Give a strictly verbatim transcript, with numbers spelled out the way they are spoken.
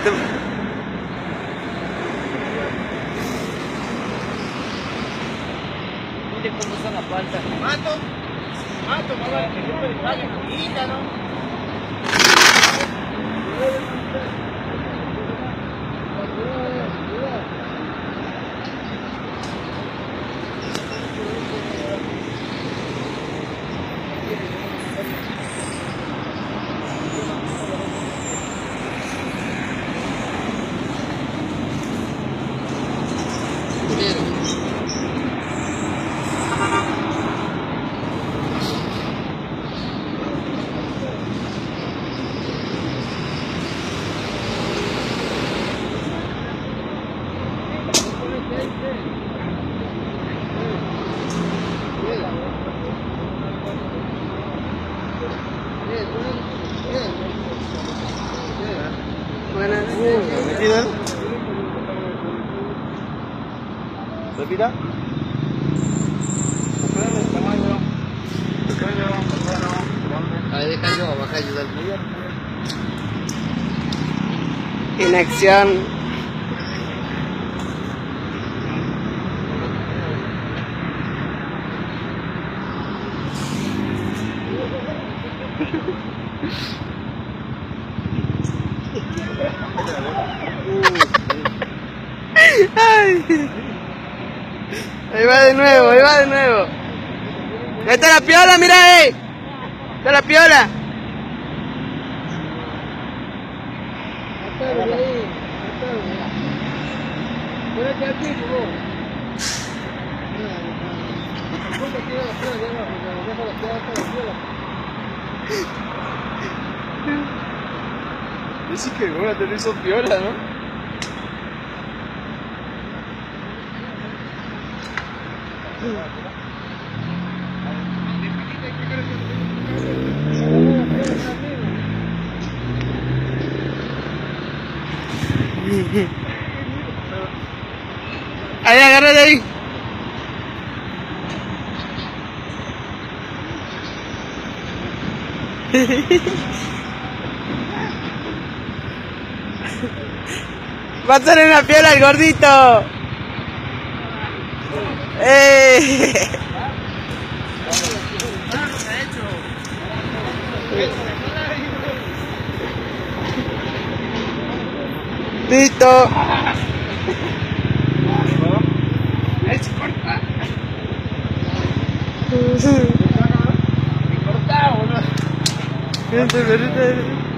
te... Mire cómo está la palta. Mato, mato, mamá, que yo me pague bonita, ¿no? Buenas noches. ¿Metida? ¿Repita? A ver, deja yo, baja a ayudar. En acción. Ay. Ahí va de nuevo, ahí va de nuevo. Ahí está la piola, mira ahí. Está la piola. Dice que van a tener su piola, ¿no? Ahí, agárrate ahí. Va a estar en la piola el gordito. ¡Eh! Listo. Corta, boludo. Vente, vente.